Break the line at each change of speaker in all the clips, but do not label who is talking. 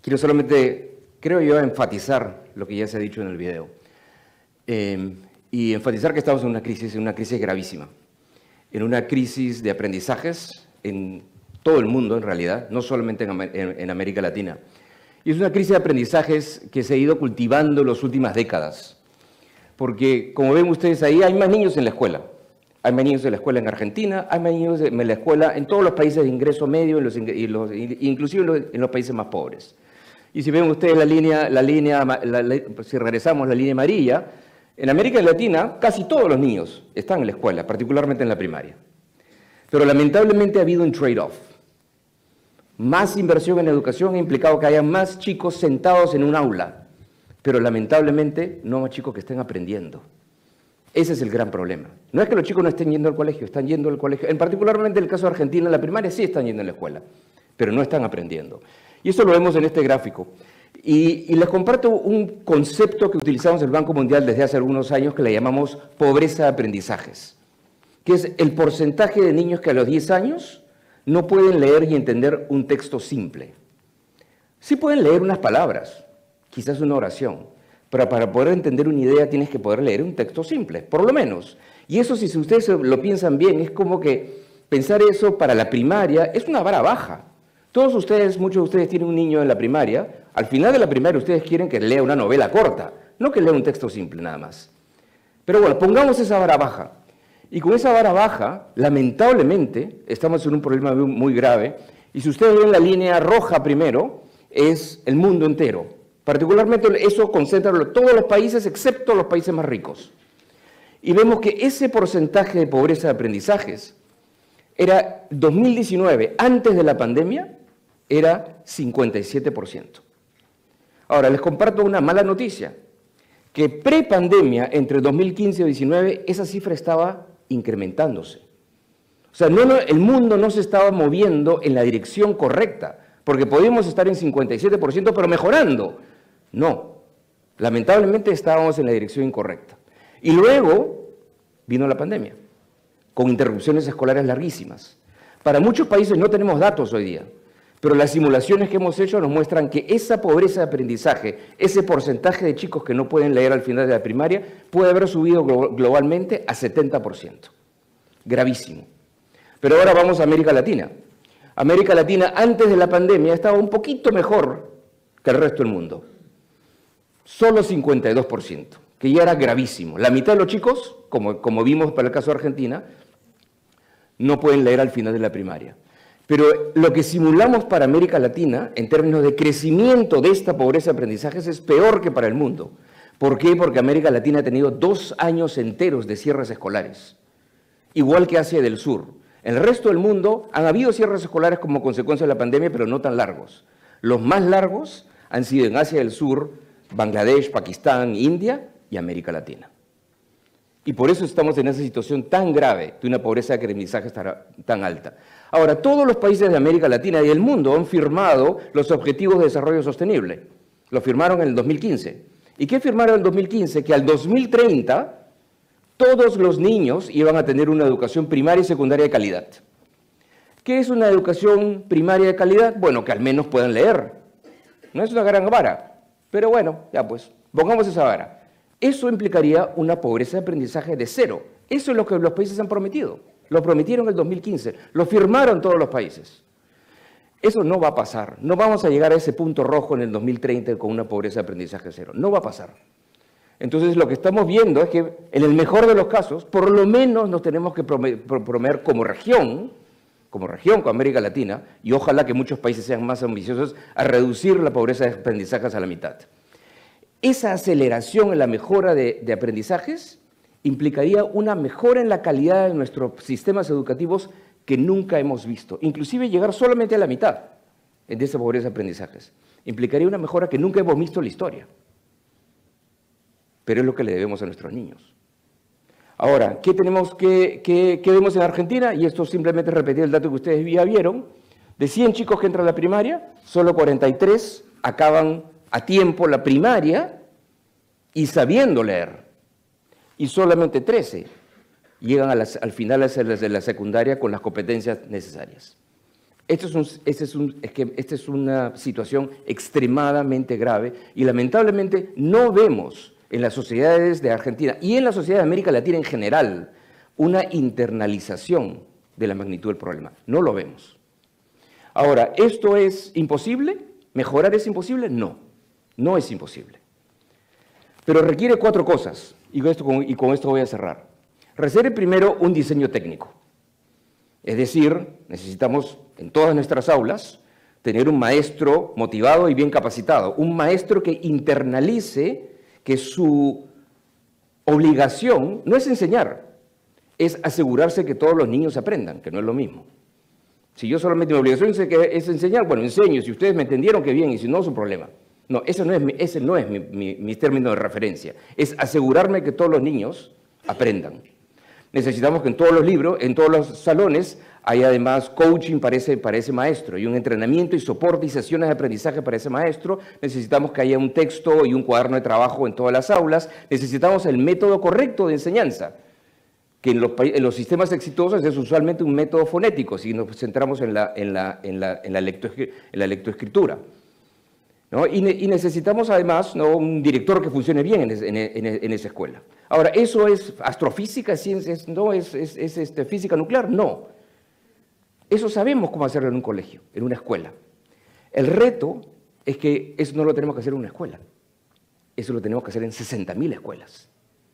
Quiero solamente, creo yo, enfatizar lo que ya se ha dicho en el video. Y enfatizar que estamos en una crisis gravísima. En una crisis de aprendizajes en todo el mundo, en realidad, no solamente en América Latina. Y es una crisis de aprendizajes que se ha ido cultivando en las últimas décadas. Porque, como ven ustedes ahí, hay más niños en la escuela. Hay más niños en la escuela en Argentina, hay más niños en la escuela en todos los países de ingreso medio, inclusive en los países más pobres. Y si ven ustedes si regresamos a la línea amarilla, en América Latina casi todos los niños están en la escuela, particularmente en la primaria. Pero lamentablemente ha habido un trade-off. Más inversión en educación ha implicado que haya más chicos sentados en un aula, pero lamentablemente no más chicos que estén aprendiendo. Ese es el gran problema. No es que los chicos no estén yendo al colegio, están yendo al colegio. Particularmente en el caso de Argentina, en la primaria sí están yendo a la escuela, pero no están aprendiendo. Y esto lo vemos en este gráfico. Y les comparto un concepto que utilizamos en el Banco Mundial desde hace algunos años que le llamamos pobreza de aprendizajes, que es el porcentaje de niños que a los 10 años no pueden leer y entender un texto simple. Sí pueden leer unas palabras, quizás una oración, pero para poder entender una idea tienes que poder leer un texto simple, por lo menos. Y eso, si ustedes lo piensan bien, es como que pensar eso para la primaria es una vara baja. Todos ustedes, muchos de ustedes tienen un niño en la primaria, al final de la primaria ustedes quieren que lea una novela corta, no que lea un texto simple nada más. Pero bueno, pongamos esa vara baja. Y con esa vara baja, lamentablemente, estamos en un problema muy grave. Y si ustedes ven la línea roja primero, es el mundo entero. Particularmente eso concentra todos los países excepto los países más ricos. Y vemos que ese porcentaje de pobreza de aprendizajes era 2019, antes de la pandemia, era 57%. Ahora, les comparto una mala noticia, que pre-pandemia, entre 2015 y 2019, esa cifra estaba incrementándose. O sea, el mundo no se estaba moviendo en la dirección correcta, porque podíamos estar en 57%, pero mejorando. No, lamentablemente estábamos en la dirección incorrecta. Y luego vino la pandemia, con interrupciones escolares larguísimas. Para muchos países no tenemos datos hoy día, pero las simulaciones que hemos hecho nos muestran que esa pobreza de aprendizaje, ese porcentaje de chicos que no pueden leer al final de la primaria, puede haber subido globalmente a 70%. Gravísimo. Pero ahora vamos a América Latina. América Latina, antes de la pandemia, estaba un poquito mejor que el resto del mundo. Solo 52%, que ya era gravísimo. La mitad de los chicos, como vimos para el caso de Argentina, no pueden leer al final de la primaria. Pero lo que simulamos para América Latina, en términos de crecimiento de esta pobreza de aprendizajes, es peor que para el mundo. ¿Por qué? Porque América Latina ha tenido 2 años enteros de cierres escolares, igual que Asia del Sur. En el resto del mundo han habido cierres escolares como consecuencia de la pandemia, pero no tan largos. Los más largos han sido en Asia del Sur, Bangladesh, Pakistán, India y América Latina. Y por eso estamos en esa situación tan grave de una pobreza de aprendizaje tan alta. Ahora, todos los países de América Latina y del mundo han firmado los Objetivos de Desarrollo Sostenible. Lo firmaron en el 2015. ¿Y qué firmaron en el 2015? Que al 2030 todos los niños iban a tener una educación primaria y secundaria de calidad. ¿Qué es una educación primaria de calidad? Bueno, que al menos puedan leer. No es una gran vara, pero bueno, ya pues, pongamos esa vara. Eso implicaría una pobreza de aprendizaje de 0. Eso es lo que los países han prometido. Lo prometieron en el 2015, lo firmaron todos los países. Eso no va a pasar. No vamos a llegar a ese punto rojo en el 2030 con una pobreza de aprendizaje 0. No va a pasar. Entonces, lo que estamos viendo es que, en el mejor de los casos, por lo menos nos tenemos que proponer como región con América Latina, y ojalá que muchos países sean más ambiciosos, a reducir la pobreza de aprendizajes a la mitad. Esa aceleración en la mejora de aprendizajes implicaría una mejora en la calidad de nuestros sistemas educativos que nunca hemos visto, inclusive llegar solamente a la mitad de esa pobreza de aprendizajes. Implicaría una mejora que nunca hemos visto en la historia, pero es lo que le debemos a nuestros niños. Ahora, ¿qué vemos en Argentina? Y esto simplemente repetir el dato que ustedes ya vieron. De 100 chicos que entran a la primaria, solo 43 acaban a tiempo la primaria y sabiendo leer. Y solamente 13 llegan al final de la secundaria con las competencias necesarias. Esta es una situación extremadamente grave y lamentablemente no vemos en las sociedades de Argentina y en la sociedad de América Latina en general una internalización de la magnitud del problema. No lo vemos. Ahora, ¿esto es imposible? ¿Mejorar es imposible? No, no es imposible. Pero requiere 4 cosas, y con esto voy a cerrar. Requiere primero un diseño técnico. Es decir, necesitamos en todas nuestras aulas tener un maestro motivado y bien capacitado, un maestro que internalice que su obligación no es enseñar, es asegurarse que todos los niños aprendan, que no es lo mismo. Si yo solamente mi obligación es enseñar, bueno, enseño, si ustedes me entendieron, qué bien, y si no, es un problema. No, ese no es mi término de referencia, es asegurarme que todos los niños aprendan. Necesitamos que en todos los libros, en todos los salones, haya además coaching para ese maestro y un entrenamiento y soporte y sesiones de aprendizaje para ese maestro. Necesitamos que haya un texto y un cuaderno de trabajo en todas las aulas. Necesitamos el método correcto de enseñanza, que en los sistemas exitosos es usualmente un método fonético, si nos centramos en la lectoescritura, ¿no? Y necesitamos además, ¿no?, un director que funcione bien en esa escuela. Ahora, ¿eso es astrofísica, ciencias, no, es física nuclear? No. Eso sabemos cómo hacerlo en un colegio, en una escuela. El reto es que eso no lo tenemos que hacer en una escuela. Eso lo tenemos que hacer en 60.000 escuelas.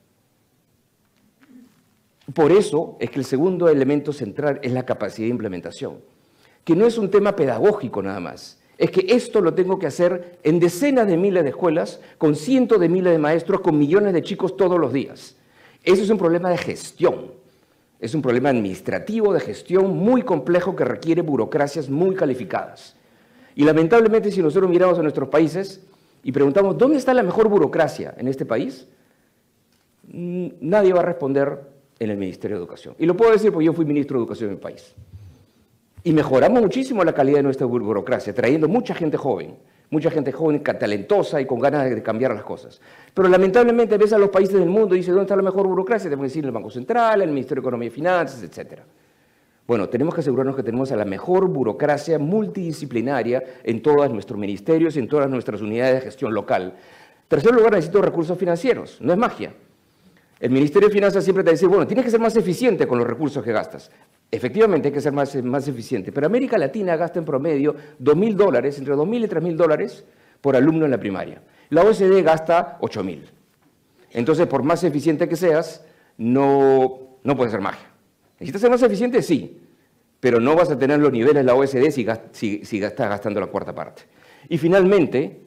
Por eso es que el segundo elemento central es la capacidad de implementación, que no es un tema pedagógico nada más. Es que esto lo tengo que hacer en decenas de miles de escuelas, con cientos de miles de maestros, con millones de chicos todos los días. Eso es un problema de gestión. Es un problema administrativo, de gestión muy complejo que requiere burocracias muy calificadas. Y lamentablemente, si nosotros miramos a nuestros países y preguntamos, ¿dónde está la mejor burocracia en este país? Nadie va a responder en el Ministerio de Educación. Y lo puedo decir porque yo fui ministro de Educación en mi país. Y mejoramos muchísimo la calidad de nuestra burocracia, trayendo mucha gente joven talentosa y con ganas de cambiar las cosas. Pero lamentablemente ves a los países del mundo y dices, ¿dónde está la mejor burocracia? Te pueden decir el Banco Central, el Ministerio de Economía y Finanzas, etc. Bueno, tenemos que asegurarnos que tenemos a la mejor burocracia multidisciplinaria en todos nuestros ministerios y en todas nuestras unidades de gestión local. En tercer lugar, necesito recursos financieros, no es magia. El Ministerio de Finanzas siempre te dice, bueno, tienes que ser más eficiente con los recursos que gastas. Efectivamente hay que ser más eficiente, pero América Latina gasta en promedio $2.000, entre $2.000 y $3.000 por alumno en la primaria. La OECD gasta 8.000. Entonces, por más eficiente que seas, no puede ser magia. ¿Necesitas ser más eficiente? Sí, pero no vas a tener los niveles de la OECD si estás gastando la cuarta parte. Y finalmente,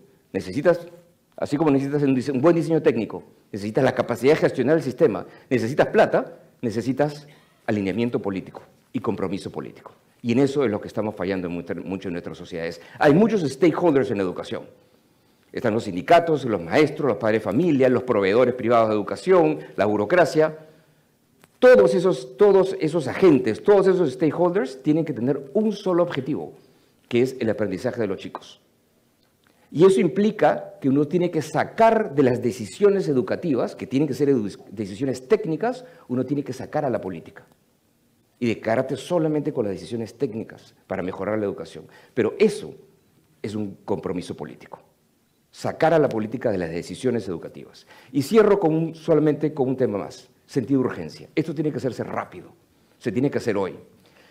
así como necesitas un buen diseño técnico, necesitas la capacidad de gestionar el sistema, necesitas plata, necesitas alineamiento político y compromiso político. Y en eso es lo que estamos fallando mucho en nuestras sociedades. Hay muchos stakeholders en la educación. Están los sindicatos, los maestros, los padres de familia, los proveedores privados de educación, la burocracia. Todos esos agentes, todos esos stakeholders tienen que tener un solo objetivo, que es el aprendizaje de los chicos. Y eso implica que uno tiene que sacar de las decisiones educativas, que tienen que ser decisiones técnicas, uno tiene que sacar a la política. Y dedicarte solamente con las decisiones técnicas para mejorar la educación. Pero eso es un compromiso político. Sacar a la política de las decisiones educativas. Y cierro solamente con un tema más, sentido de urgencia. Esto tiene que hacerse rápido, se tiene que hacer hoy.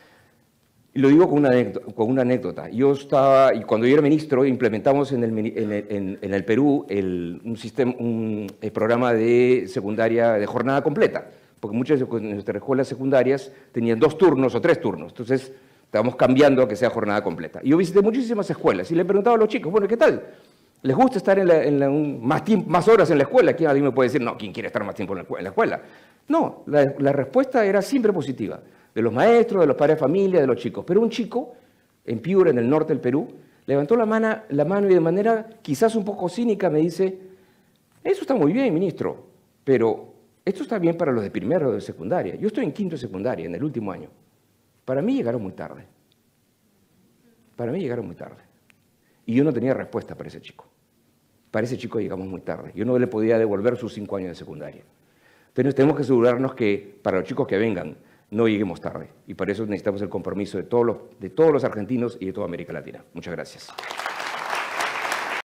Y lo digo con una anécdota. Y cuando yo era ministro, implementamos en el Perú un programa de secundaria de jornada completa, porque muchas de nuestras escuelas secundarias tenían 2 turnos o 3 turnos. Entonces, estábamos cambiando a que sea jornada completa. Y yo visité muchísimas escuelas y le preguntaba a los chicos, bueno, ¿qué tal? ¿Les gusta estar más horas en la escuela? Alguien me puede decir, no, ¿quién quiere estar más tiempo en la escuela? No, la respuesta era siempre positiva. De los maestros, de los padres de familia, de los chicos. Pero un chico, en Piura, en el norte del Perú, levantó la mano y de manera quizás un poco cínica me dice, eso está muy bien, ministro, pero esto está bien para los de primero o de secundaria. Yo estoy en quinto de secundaria, en el último año. Para mí llegaron muy tarde. Para mí llegaron muy tarde. Y yo no tenía respuesta para ese chico. Para ese chico llegamos muy tarde. Yo no le podía devolver sus 5 años de secundaria. Entonces tenemos que asegurarnos que para los chicos que vengan, no lleguemos tarde. Y para eso necesitamos el compromiso de todos los argentinos y de toda América Latina. Muchas gracias.